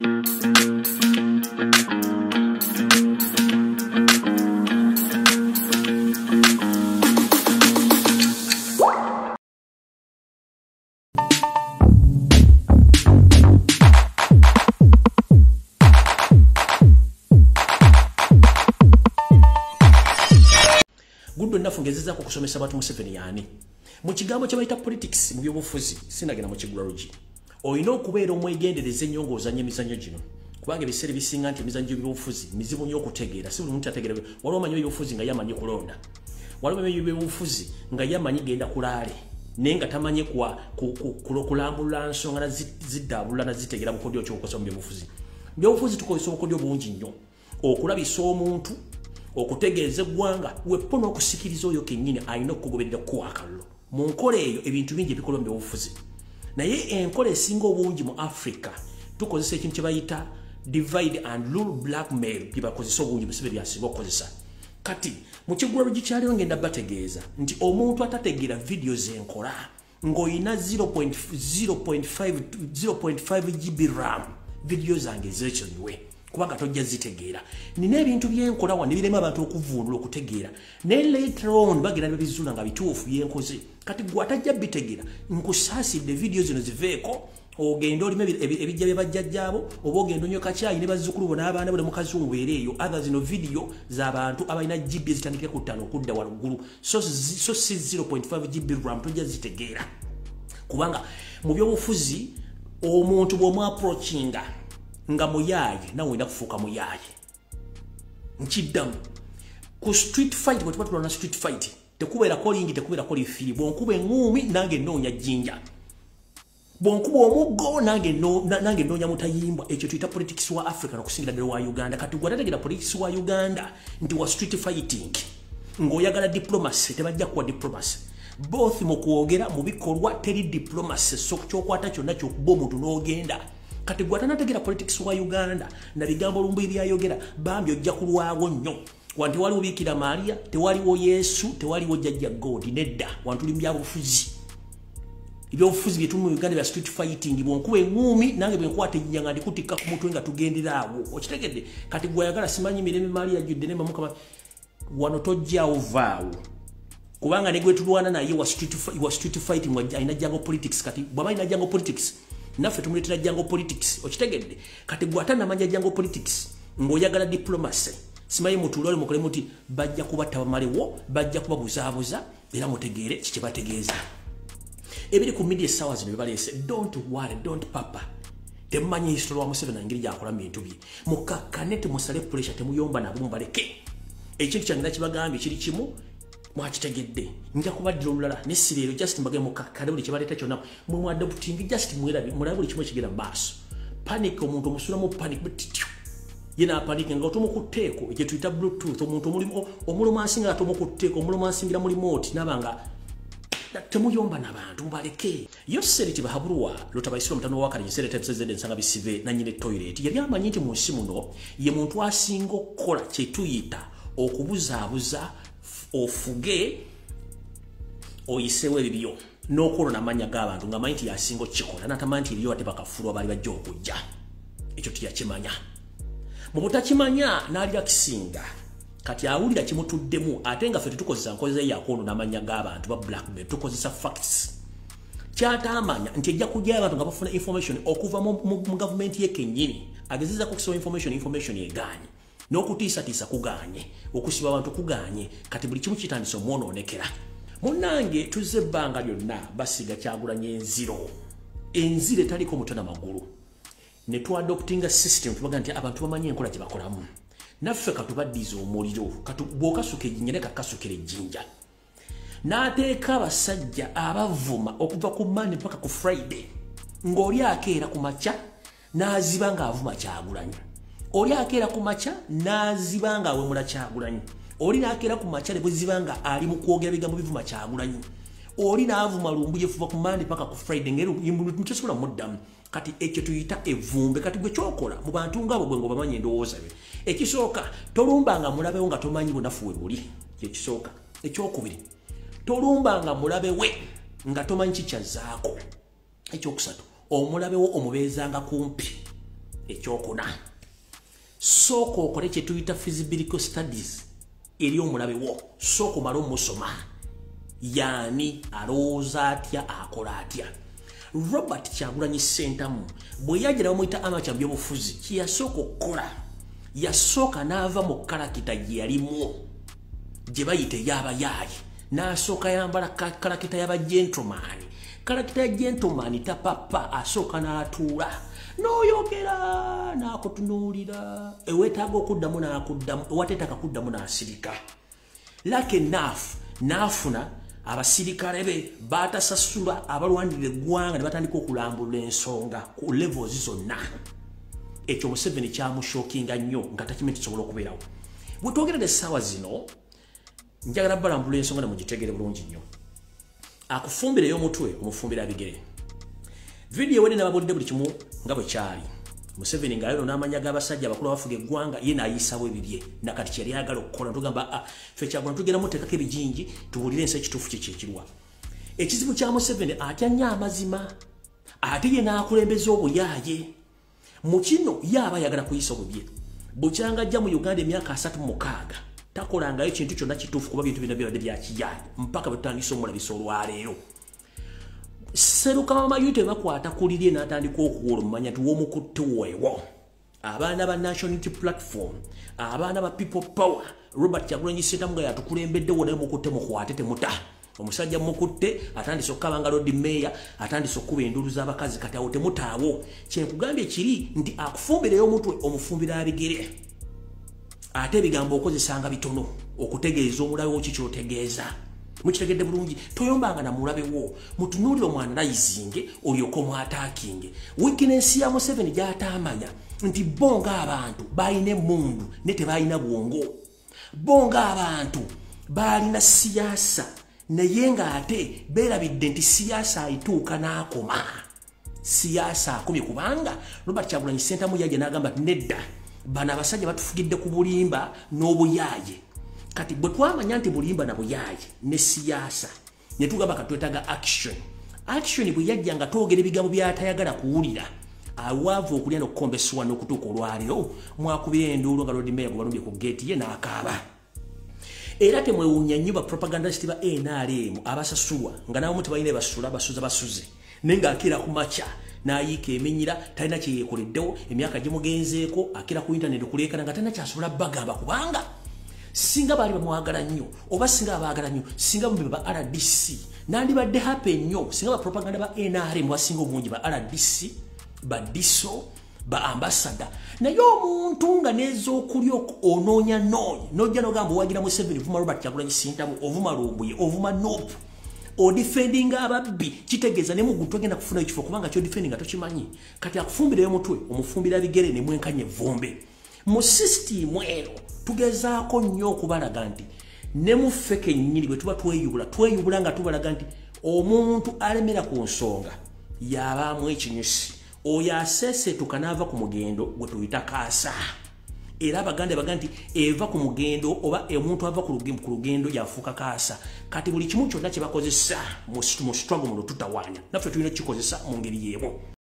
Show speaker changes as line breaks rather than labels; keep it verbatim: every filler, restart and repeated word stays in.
Gundo nafungezeza ko kusomesa abantu Museveni yani. Mu kigambo kye bayita politics mu byobufuzi sinagena mu kigulalogy. Oyina okubeera omwegendereza ennyongo ozanye emizannyo gino. Kubanga ebiseera bisinga nti emizannyo by'obufuzi mizibu nnyo okutegeera. Si buli muntu ategeera. Waliwo amanyi by'obufuzi nga yamanyi kulonda. Waliwo amanyi by'obufuzi nga yamanyi genda kulaale. Naye nga tamanyi kwa kulambula nsonga na ziddaabulula na zitegeera bukodyo ky'okukosa mu by'obufuzi. By'obufuzi tukozesa obukodyo bungi nnyo. Okulabisa omuntu okutegeeza eggwanga wepo n'okusikiriza oyo kennyini alina okugoberera kuwakallo. Mu nkola eyo ebintu bingi ebikolwa mu byobufuzi. Naye enkola esinga obungi mu Africa tukozesa ekintu kye bayita divide and rule blackmail bye bakozesa obungi Museveni byasinga okukozesa. Kati mu kigulalogy kyaliwo ngenda bategeeza nti omuntu atategeera videos enkola ng'oyina zero point five gig RAM video zange zekyonyiwe. Kubanga tojja zitegeera. Nina ebintu byenkola wano ebirema abantu okuvundula okutegeera. Ne later on bagenda nebizula nga bituufu byenkoze. Kati gwe atajja bitegeera nkusaasidde video zino ziveeko ogenda olime ebijja bye bajjajjaabo oba ogenda onyoka kyayi ne bazzukulu bo n'abaana bo ne mukazungu era eyo other zino video z'abantu abalina gb ezitandikira ku ttaano okudda waggulu so so si zero point five gb RAM tojja zitegeera. Kubanga mu byobufuzi omuntu bw'omu approachinga nga muyaye nawe wenda kufuuka muyaye. Nkiddamu ku street fight bwe tuba tulwana street fight tekubeera kolingi tekubeera koli firi bw'onkuba eŋŋuumi nange nnoonya jjinja bw'onkuba omuggo nange nange nnoonya mutayimbwa. Ekyo tuyita politics wa Africa n'okusingira ddala wa Uganda. Kati gwe atategeera politics wa Uganda nti wa street fighting ng'oyagala diplomacy tebajja kuwa diplomacy. Both mu kwogera mu bikolwa teri diplomacy so ky'okwata kyonna ky'okuba omuntu n'ogenda. Kati gwe atanategeera politics wa Uganda na bigambo Lumbuye byayogera bambi ojja kulwawo nnyo. Wanti waliwo Bikira Maria, tewaliwo Yesu, tewaliwo Jjajja God nedda. Wantu limu byabufuzi. Ebyobufuzi bye tumu mu Uganda bya street fighting bw'onkuba eŋŋuumi nange bwe nkwata ejjinja nga ndikutikka ku mutwe nga tugenderaawo. Okitegedde? Kati gwe ayagala simanyi mirembe Maria ajjudde ne Mukama wano tojjaawo vaawo. Kubanga ne gwe tulwana naye wa street wa street fighting alina jango politics. Kati bw'amalina jango politics naffe tumuletera jango politics. Okitegedde? Kati gwe atanamanya jango politics ng'oyagala diplomacy simanyi mutuulole mukole muti bajja kubatta bamalewo bajja kubabuzaabuza era mutegeere kiki bategeeza. Ebiri ku media essaawa zino bye don't worry don't papa. Temumanyi history wa Museveni engeri gy'akola mu bintu bye. Mukakkane temusale pressure temuyomba nabo mubaleke. Ekintu kyange nakibagambye kiri kimu mwakitegedde nja kubaddira olulala ne sireero just mbage mukakkane buli kibaleeta kyonna mwe mwadopting just mwerabi mulabe buli kimu ekigenda mu maaso. Panic omuntu omusulamu panic butityo yena panic nga otomukutteeko ekyo tuyita bluetooth omuntu omulimu omulumansinga atomukutteeko omulumansingira mu remote nabanga temuyomba n'abantu mubaleke. Yoseri Tibahabulwa Lutabaisiro mutano wa Kali Nsere Tepseze ensanga bisibe na nyine toilet yali amanyi nti mu nsi muno ye muntu asinga okukola kye tuyita okubuzaabuza ofuge oyisewe ebibyo n'okola n'amanya g'abantu nga manyi nti yasinga okukikola n'atamanyi nti ebyo ate bakafulwa baali bajja okujja. Ekyo tiyakimanya. Mu butakimanya n'alira kisinga kati awulira kimutuddemu ate nga ffe tetukozesa nkozesa yakono n'amanya g'abantu ba blackmail tukozesa facts. Kyatamanya nti ejja kujja abantu nga bafuna information okuva mu gavumenti ye kennyini agezeza kukusaba information information yegaanye n'okutiisatiisa kugaanye okusiba abantu kugaanye kati buli kimu kitandise omwonoonekera. Munnange tuzze ebbanga lyonna basiga Kyagulanyi enziro enziro etaliko mutwe n'amagulu ne tuadoptinga system tubaga nti abantu bamanyi enkola gye bakolamu naffe katubaddiza omuliro bw'okasuka ejjinja ne kakasukira ejjinja n'ateeka abasajja abavuma okuva ku Monday mpaka ku Friday ng'oli akeera ku makya n'aziba ng'avuma Kyagulanyi oli akeera ku makya n'aziba ng'awemula Kyagulanyi oli n'akeera ku makya ne bwe ziba nga ali mu kwogera bigambo bivuma Kyagulanyi oli n'avuma Lumbuye kuva ku Monday mpaka ku Friday ngero mukyesobola muddamu. Kati ekyo tuyita evumbe. Kati gwe kyokola mu bantu ngabo gwe ng'obamanyi endowooza be. Ekisooka tolumbanga mulabewo nga tomanyi bunafu we buli. Ekisooka. Ekyokubiri tolumbanga mulabe we nga tomanyi kikyazzaako. Ekyokusatu omulabewo omubeezanga kumpi ekyokuna sooka okole kye tuyita feasibility studies eri omulabe wo sooka omale omusoma yaani alowooza atya akola atya. Robert Kyagulanyi Ssentamu bwe yajja bamuyita amateur by'obufuzi kye yasooka okukola yasooka n'ava mu kalakita gye yalimu gye bayita ey'abayaayi n'asooka yambala kalakita y'aba gentleman. Kalakita ya gentleman tapapa asooka n'atuula n'oyogera n'akutunuulira eweetaaga okuddamu n'akuddamu ewateetaka kuddamu n'asirika. Lucky enough n'afuna abasirikale be batasasula abalwanirira eggwanga ne batandika okulambula ensonga ku levels zonna. Ekyo Museveni kyamushookinga nnyo nga takimanyi kisobola okubeerawo. Bwe twogerera essaawa zino njagala balambula ensonga ne mugiteegere bulungi nnyo. Akufumbira y'omutwe omufumbira abigere. Video wene n'ababulidde buli kimu nga bwe kyali. Museveni ng'ayo n'amanya g'abasajja abakulu abafuga eggwanga ye n'ayisawo ebibye nakati kye yali ayagala okukola tugamba ah ffe Kyagulanyi tugenda muteekako ebijinji tubuulire ensi ekituufu kye kyekirwa. Ekizibu kya Museveni atya nnyo amazima ate ye n'akulembeza obuyaaye. Mu kino ye aba ayagala kuyisa obubye. Bukyanga ajja mu Uganda emyaka asatu mu mukaaga takolangayo kintu kyonna kituufu kuba bintu bino byabadde bya kiyaaye mpaka bwe tutandise omulabisa olwaleero. Seruka mama yute bakwata kulirye n'atandika okuwola omumanya nti w'omukutte weewo. Abaana ba National Unity Platform, abaana ba People Power, Robert Kyagulanyi Ssentamu nga yatukulembedde wona mukutte mukwate temuta. Omusajja mukutte atandise okukabanga Lord Mayor, atandise okuba enduulu z'abakazi kati awo temutaawo. Kyenkugambye kiri nti akufumbira y'omutwe omufumbira abigere. Ate ebigambo okozesanga bitono okutegeeza omulabe wo kikyotegeeza. Mukitegedde bulungi toyombanga na mulabe wo mutunuulire omwanayizinge olyoka omwataakinge. Weakness ya Museveni gy'ataamanya nti bonga abantu balina emmundu ne tebalina bwongo. Bonga abantu balina siyaasa naye ng'ate beerabidde nti siyaasa ayituuka n'akoma. Siyaasa akomye kubanga Robert Kyagulanyi Ssentamu yajja n'agamba nedda bano abasajja batufugidde ku bulimba n'obuyaaye. Kati bwe twamanya nti bulimba na buyaaye ne siyaasa ne tugamba katwetaaga action. Action bwe yajja nga twogera ebigambo by'atayagala kuwulira awaavu okulya n'okukombesebwa n'okutuuka olwaleero mwakubira enduulu nga Lord Mayor gubalumbye ku geeti ye n'akaaba. Era temwewuunya nnyo ba propagandist ba N R M abasasulwa nga nabo tebalina basula basuza basuze naye ng'akira ku makya n'ayiika eminyira talina kye yeekoleddewo emyaka gimugenzeeko akira ku internet okuleekana nga talina kyasobola bagamba kubanga singa bali bamwagala nnyo oba singa abaagala nnyo singa bambe ba R D C nandibadde happy nnyo singa ba propaganda ba N R M basinga obungi ba R D C ba diso ba ambassador naye omuntu nga n'ez'okulya onoonya noonya n'ojja n'ogamba owagira Museveni ovuma Robert Kyagulanyi Ssentamu ovuma Lumbuye ovuma Nope odifendinga ababbi kitegeeza ne muguntu agenda kufuna ekifo kubanga kyodifendinga tokimanyi kati akufumbireyo mutwe omufumbira bigere ne mwenkanye evvumbe. Mu system eno tugezaako nnyo okubalaga nti ne mu ffe kennyini bwe tuba tweyubula tweyubula nga tubalaga nti omuntu alemera ku nsonga yabaamu ekinyusi oyo aseeseetuka n'ava ku mugendo gwe tuyita kaasa. Era Abaganda baga nti eva ku mugendo oba omuntu ava ku lugendo yafuuka kaasa. Kati buli kimu kyonna kye bakozesa mu struggle muno tutawaanya naffe tulina kikozesa mu ngeri y'emu.